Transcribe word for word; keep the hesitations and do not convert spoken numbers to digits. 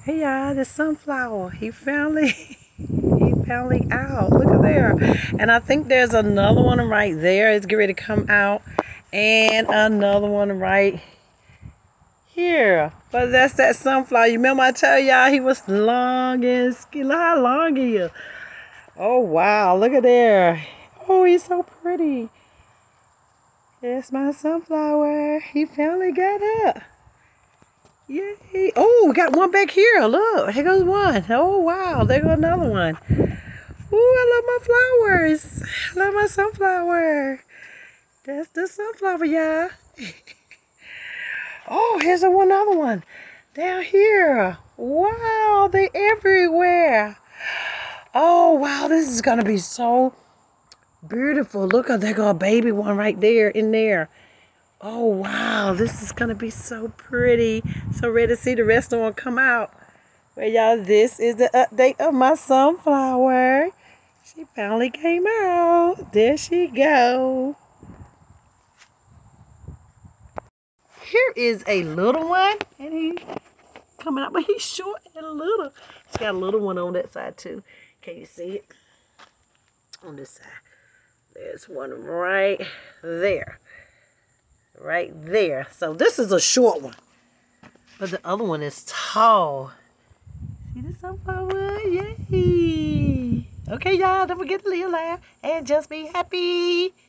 Hey y'all, the sunflower. He finally he finally out. Look at there. And I think there's another one right there. It's getting ready to come out. And another one right here. But that's that sunflower. You remember I tell y'all he was long and skinny. Look how long he is. Oh wow, look at there. Oh, he's so pretty. It's my sunflower. He finally got up. Yay. Oh, we got one back here. Look, here goes one. Oh, wow. There goes another one. Ooh, I love my flowers. I love my sunflower. That's the sunflower, y'all. Oh, here's a one other one. Down here. Wow, they everywhere. Oh, wow, this is going to be so beautiful. Look, there goes a baby one right there in there. Oh, wow, this is going to be so pretty. So ready to see the rest of them come out. Well, y'all, this is the update of my sunflower. She finally came out. There she go. Here is a little one. And he's coming out, but he's short and little. She's got a little one on that side, too. Can you see it? On this side. There's one right there. Right there. So this is a short one. But the other one is tall. See the sunflower? Yay! Okay, y'all, don't forget to leave a laugh and just be happy.